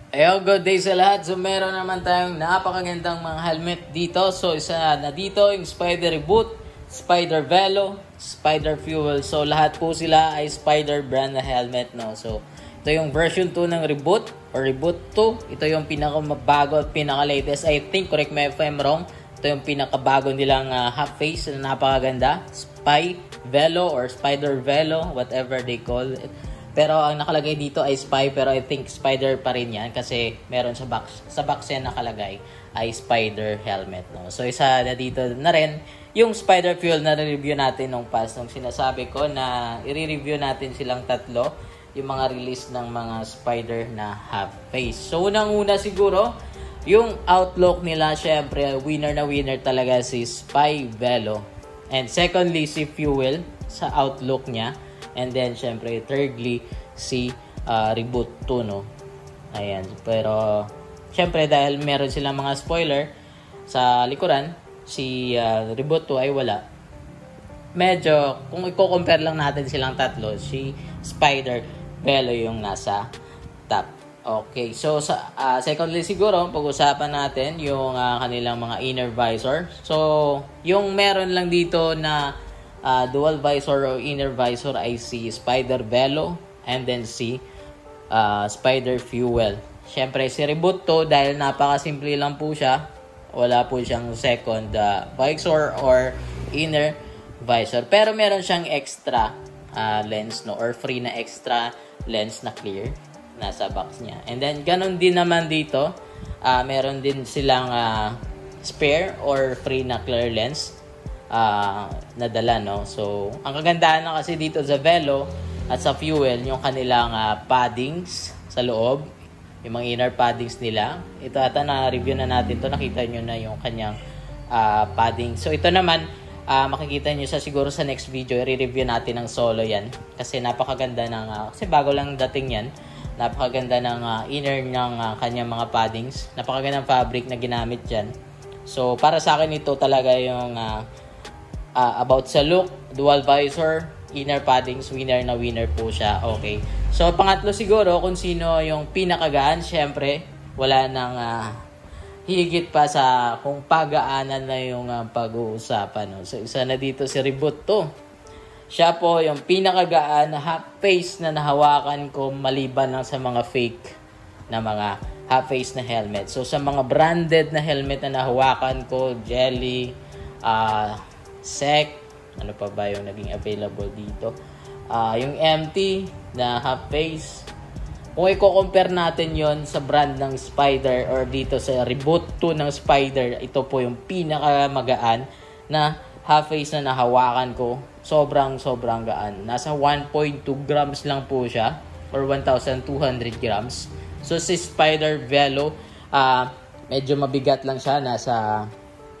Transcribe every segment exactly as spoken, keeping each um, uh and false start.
Ayo, good day sa lahat. So, meron naman tayong napakagandang mga helmet dito. So, isa na dito, yung Spider Reboot, Spider Velo, Spider Fuel. So, lahat po sila ay Spider brand na helmet, no? So, ito yung version two ng Reboot or Reboot two. Ito yung pinakamabago at pinaka-latest. I think, correct me if I'm wrong, ito yung pinakabago nilang uh, half face na napakaganda. Spy Velo or Spider Velo, whatever they call it. Pero ang nakalagay dito ay Spy, pero I think Spider pa rin yan kasi meron sa box, sa box yan nakalagay ay Spider helmet. No? So isa na dito na rin yung Spider Fuel na review natin nung past. Nung sinasabi ko na i-review natin silang tatlo, yung mga release ng mga Spider na half face. So unang-una siguro, yung outlook nila, syempre winner na winner talaga si Spy Velo. And secondly, si Fuel sa outlook niya. And then, syempre, thirdly, si uh, Reboot two, no? Ayan. Pero, syempre, dahil meron silang mga spoiler sa likuran, si uh, Reboot two ay wala. Medyo, kung i-compare lang natin silang tatlo, si Spider Velo yung nasa top. Okay. So, sa, uh, secondly siguro, pag-usapan natin yung uh, kanilang mga inner visor. So, yung meron lang dito na Uh, dual visor o inner visor ay si Spider Velo and then si uh, Spider Fuel. Syempre si Reboot two dahil napakasimple lang po siya, wala po siyang second uh, visor or inner visor, pero meron siyang extra uh, lens, no, or free na extra lens na clear nasa box niya. And then ganun din naman dito, uh, meron din silang uh, spare or free na clear lens Uh, nadala, no? So, ang kagandahan na kasi dito sa Velo at sa Fuel, yung kanilang uh, paddings sa loob, yung mga inner paddings nila. Ito ata na-review na natin to, nakita nyo na yung kanyang uh, padding. So, ito naman, uh, makikita nyo sa siguro sa next video, i-review natin ng solo yan. Kasi napakaganda ng, uh, kasi bago lang dating yan, napakaganda ng uh, inner ng uh, kanyang mga paddings. Napakagandang fabric na ginamit dyan. So, para sa akin ito talaga yung uh, Uh, about sa look, dual visor, inner paddings, winner na winner po siya. Okay. So, pangatlo siguro, kung sino yung pinakagaan, syempre, wala nang uh, higit pa sa kung pagaanan na yung uh, pag-uusapan. No? So, isa na dito si Reboot two. Siya po yung pinakagaan na half face na nahawakan ko maliban lang sa mga fake na mga half face na helmet. So, sa mga branded na helmet na nahawakan ko, Jelly, ah, uh, Sec, ano pa ba yung naging available dito? Uh, yung M T na half face. Kung i-compare natin yon sa brand ng Spider or dito sa Reboot two ng Spider, ito po yung pinakamagaan na half face na nahawakan ko. Sobrang sobrang gaan. Nasa one point two grams lang po siya or one thousand two hundred grams. So si Spider Velo, uh, medyo mabigat lang siya. Nasa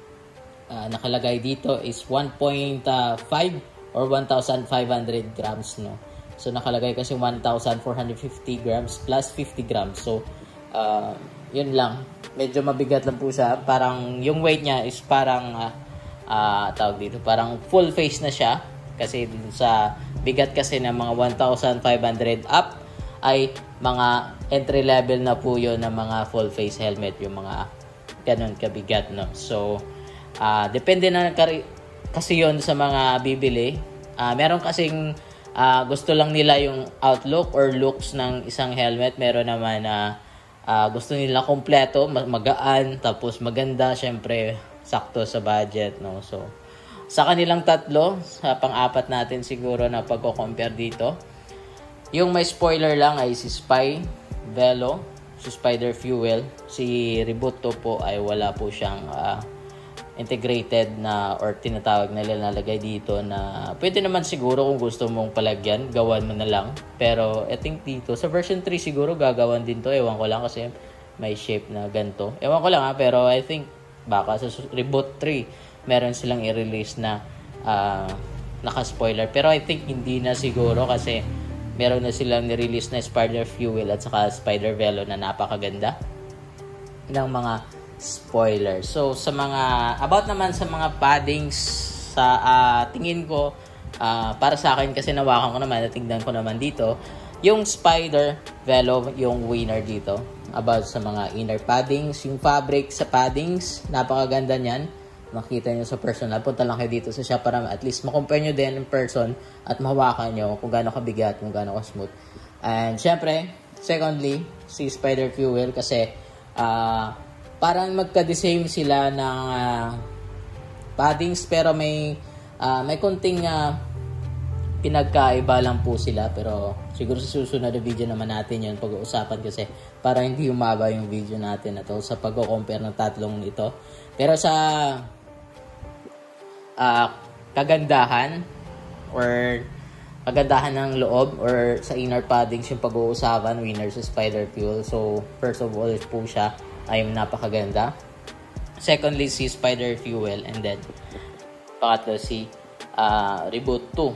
Uh, nakalagay dito is one point five or one thousand five hundred grams, no. So nakalagay kasi one thousand four hundred fifty grams plus fifty grams. So uh, yun lang. Medyo mabigat lang po siya. Parang yung weight niya is parang uh, uh, tawag dito, parang full face na siya kasi sa bigat kasi ng mga one thousand five hundred up ay mga entry level na po yun ng mga full face helmet, yung mga ganun kabigat, no. So Uh, depende na kasi yon sa mga bibili. Uh, meron kasing uh, gusto lang nila yung outlook or looks ng isang helmet. Meron naman na uh, uh, gusto nila kompleto, magaan, tapos maganda, syempre sakto sa budget, no. So sa kanilang tatlo, sa pang-apat natin siguro na pagko-compare dito, yung may spoiler lang ay si Spy Velo, si Spider Fuel. Si Reboot two po ay wala po siyang uh, integrated na or tinatawag na nilalagay dito na pwede naman siguro kung gusto mong palagyan, gawan mo na lang. Pero I think dito, sa version three siguro gagawan din to. Ewan ko lang kasi may shape na ganito. Ewan ko lang ha, pero I think baka sa Reboot three meron silang i-release na uh, naka-spoiler. Pero I think hindi na siguro kasi meron na silang ni-release na Spider Fuel at saka Spider Velo na napakaganda ng mga spoiler. So sa mga about naman sa mga paddings, sa uh, tingin ko uh, para sa akin kasi nawakan ko naman, natingnan ko naman dito, Yung Spider Velo, yung winner dito. About sa mga inner paddings. Yung fabric sa paddings, napakaganda niyan. Makita nyo sa personal. Punta lang kayo dito sa shop para at least makompare nyo din in person at mahawakan nyo kung gaano kabigat, kung gaano ka-smooth. And syempre, secondly, si Spider Fuel kasi uh, parang magka-the-same sila ng uh, paddings pero may uh, may konting uh, pinagkaiba lang po sila, pero siguro sa susunod na video naman natin yun pag-uusapan kasi para hindi umaba yung video natin na to sa pag-compare ng tatlong ito. Pero sa uh, kagandahan or kagandahan ng loob or sa inner paddings yung pag-uusapan, winner sa Spider Fuel. So first of all po siya ay napakaganda. Secondly, si Spider Fuel, and then pangatlo si uh, Reboot two.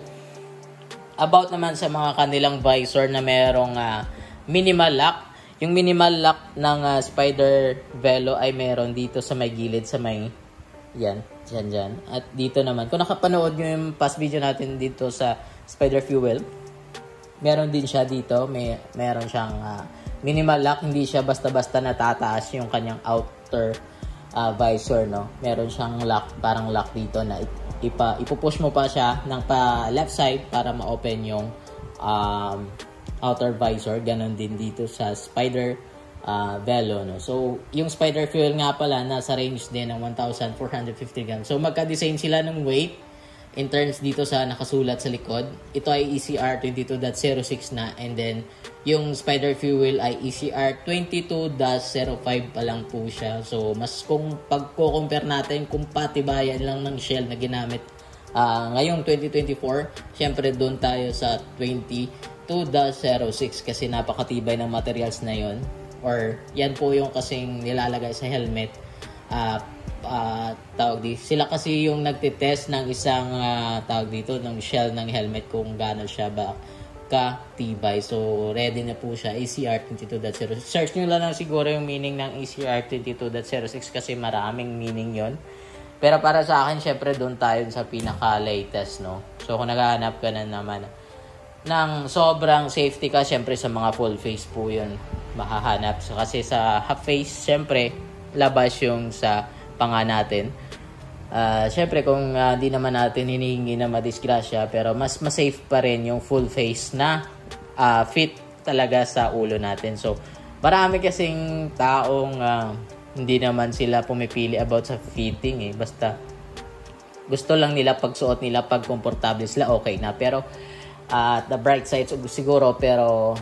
About naman sa mga kanilang visor na merong uh, minimal lock. Yung minimal lock ng uh, Spider Velo ay meron dito sa may gilid, sa may yan, dyan, dyan. At dito naman, kung nakapanood nyo yung past video natin dito sa Spider Fuel, meron din siya dito. May, meron siyang uh, minimal lock. Hindi siya basta-basta natataas yung kanyang outer uh, visor, no? Meron siyang lock, parang lock dito na it, ipa, ipupush mo pa siya ng pa left side para ma-open yung um, outer visor. Ganon din dito sa Spider uh, Velo, no? So, yung Spider Fuel nga pala, nasa range din ng one thousand four hundred fifty grams. So, magka-design sila ng weight in terms dito sa nakasulat sa likod. Ito ay E C R twenty-two point zero six na, and then yung Spider Fuel ay E C R twenty-two point zero five pa lang po siya. So, mas kung pagko-compare natin kung patibayan lang ng shell na ginamit uh, ngayong twenty twenty-four, syempre doon tayo sa twenty-two point zero six kasi napakatibay ng materials na yon, or yan po yung kasing nilalagay sa helmet. Uh, uh, tawag di, sila kasi yung nagtitest ng isang uh, tawag dito ng shell ng helmet kung gaano siya ba katibay. So ready na po siya, E C R twenty-two point zero six. Search nyo lang siguro yung meaning ng E C R twenty-two point zero six kasi maraming meaning yon. Pero para sa akin, syempre doon tayo sa pinaka-latest, no? So kung naghahanap ka na naman ng sobrang safety ka, syempre sa mga full face po yun mahahanap. So kasi sa half face, syempre labas yung sa panga natin. Uh, Siyempre kung uh, di naman natin hinihingi na madisgrasya, pero mas mas-safe pa rin yung full face na uh, fit talaga sa ulo natin. So marami kasing taong uh, hindi naman sila pumipili about sa fitting eh. Basta gusto lang nila pagsuot nila, pag komportable sila, okay na. Pero uh, the bright side siguro, pero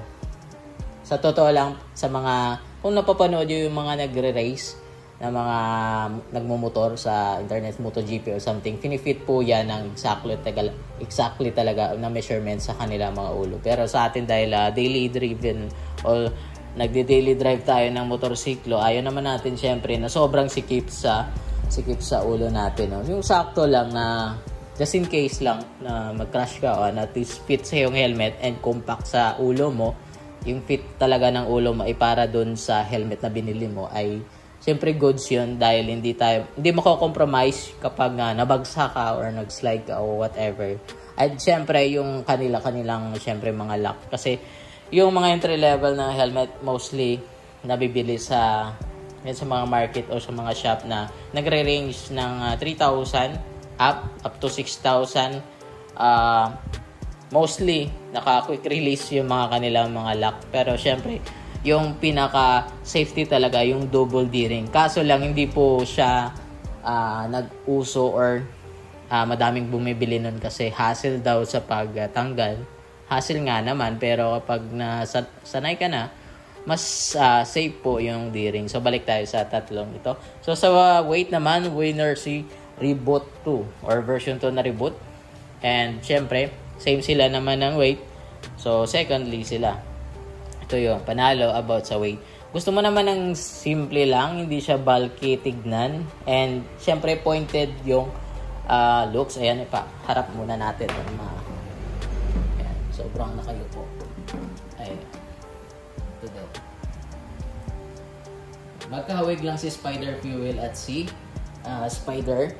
sa totoo lang, sa mga, kung napapanood yung mga nagre-race na mga nagmumotor sa internet, MotoGP or something, finifit po yan ng exactly, tagal, exactly talaga na measurement sa kanila mga ulo. Pero sa atin dahil uh, daily driven o nagde-daily drive tayo ng motorsiklo, ayaw naman natin syempre na sobrang sikip sa sikip sa ulo natin. No? Yung sakto lang na just in case lang na mag-crash ka o at least fit sa yung helmet and compact sa ulo mo, yung fit talaga ng ulo mo ay para dun sa helmet na binili mo ay siyempre goods yun, dahil hindi tayo hindi mako-compromise kapag uh, nabagsak ka or nag-slide ka o whatever. At siyempre yung kanila kanilang siyempre mga lock, kasi yung mga entry level na helmet mostly nabibili sa yan sa mga market o sa mga shop na nagre-range ng uh, three thousand up up to six thousand. Uh, mostly naka-quick release yung mga kanilang mga lock, pero siyempre yung pinaka safety talaga yung double D-ring. Kaso lang hindi po siya uh, nag-uso or uh, madaming bumibili nun kasi hassle daw sa pagtanggal. Hassle nga naman, pero kapag nasanay ka na, mas uh, safe po yung D-ring. So balik tayo sa tatlong ito. So sa uh, weight naman, winner si Reboot two or version two na Reboot. And syempre, same sila naman ng weight. So secondly sila. Ito yung panalo about sa weight. Gusto mo naman ng simple lang, hindi siya bulky tignan. And syempre pointed yung uh, looks. Ayan, ipa, harap muna natin. Ayan, sobrang nakayupo. Ayan. Ito daw. Magkahawig lang si Spider Fuel at si uh, Spider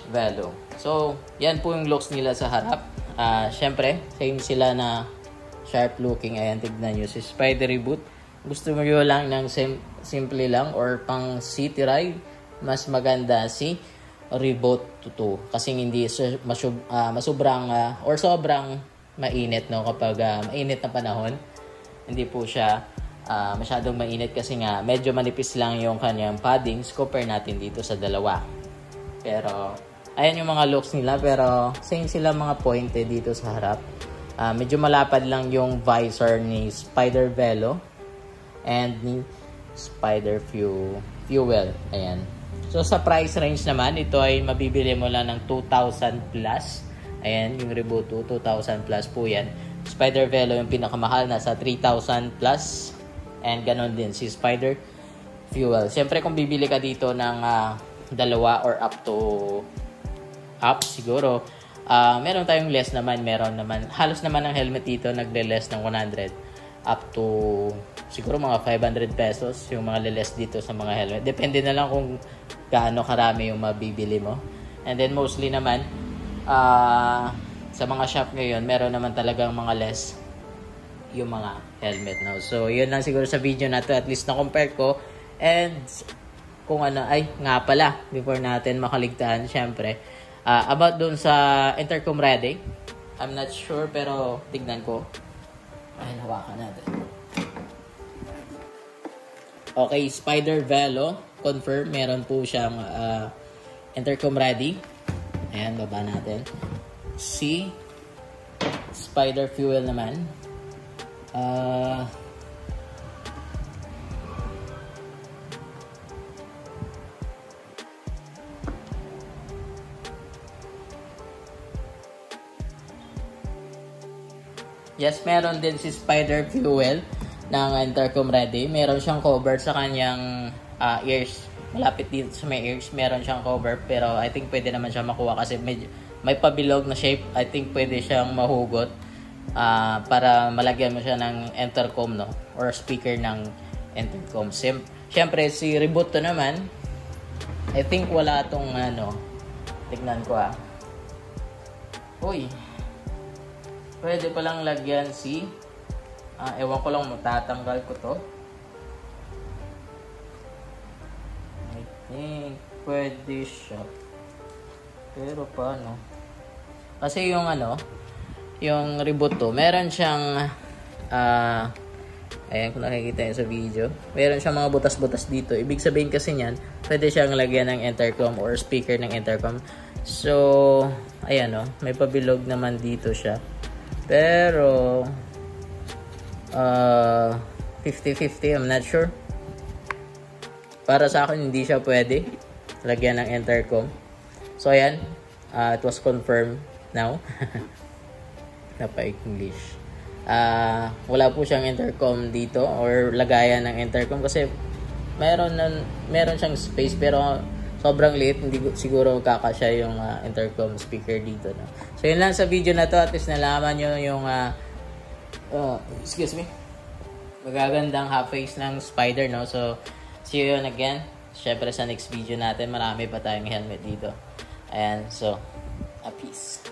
Velo. So, yan po yung looks nila sa harap. Uh, syempre, same sila na Sharp looking. Ayan, tignan nyo. Si Spider Reboot. Gusto mo nyo lang ng sim simple lang or pang city ride, mas maganda si Reboot two. Kasi hindi masub uh, masubrang uh, or sobrang mainit, no, kapag uh, mainit na panahon. Hindi po siya uh, masyadong mainit kasi nga medyo manipis lang yung kanyang paddings compare natin dito sa dalawa. Pero ayan yung mga looks nila, pero same sila mga pointed dito sa harap. Uh, medyo malapad lang yung visor ni Spider Velo and ni Spider Fuel. Ayan. So sa price range naman, ito ay mabibili mo lang ng two thousand plus. Ayan, yung Reboot two, two thousand plus po yan. Spider Velo yung pinakamahal, nasa three thousand plus. And ganon din si Spider Fuel. Siyempre kung bibili ka dito ng uh, dalawa or up to up siguro, uh, meron tayong less naman. Meron naman, halos naman ang helmet dito nagle-less ng one hundred up to siguro mga five hundred pesos yung mga less dito sa mga helmet. Depende na lang kung gaano karami yung mabibili mo. And then mostly naman uh, sa mga shop ngayon, meron naman talagang mga less yung mga helmet. No? So yun lang siguro sa video na to, at least na compare ko. And kung ano, ay nga pala, before natin makaligtaan, syempre, uh, about dun sa intercom ready, I'm not sure, pero tignan ko. Ay, hawakan natin. Okay, Spider Velo, confirm, meron po siyang uh, intercom ready. Ayan, baba natin. Si Spider Fuel naman, uh, yes, meron din si Spider Fuel ng intercom ready. Meron siyang cover sa kanyang uh, ears. Malapit dito sa may ears, meron siyang cover. Pero I think pwede naman siya makuha kasi medyo, may pabilog na shape. I think pwede siyang mahugot uh, para malagyan mo siya ng intercom, no? Or speaker ng intercom. Sim Siyempre, si Reboot two naman, I think wala tong ano. Tignan ko ah. Uy. Pwede palang lagyan si uh, ewan ko lang, matatanggal ko to. I think pwede siya, pero paano? Kasi yung ano, yung Reboot two, meron siyang uh, ayan kung nakikita yun sa video, meron siyang mga butas-butas dito. Ibig sabihin kasi niyan, pwede siyang lagyan ng intercom or speaker ng intercom. So ayan o, oh, may pabilog naman dito siya. Pero uh, fifty fifty, I'm not sure. Para sa akin, hindi siya pwede lagyan ng intercom. So ayan, uh, it was confirmed now. Napa-English. Uh, wala po siyang intercom dito or lagayan ng intercom kasi meron, ng, meron siyang space pero sobrang liit, hindi siguro kakasya yung uh, intercom speaker dito, no? So yun lang sa video na to, at least nalaman nyo yung uh, uh, excuse me, magagandang half face ng Spider, no? So see you again, syempre sa next video natin. Marami pa tayong helmet dito. Ayan, so a peace.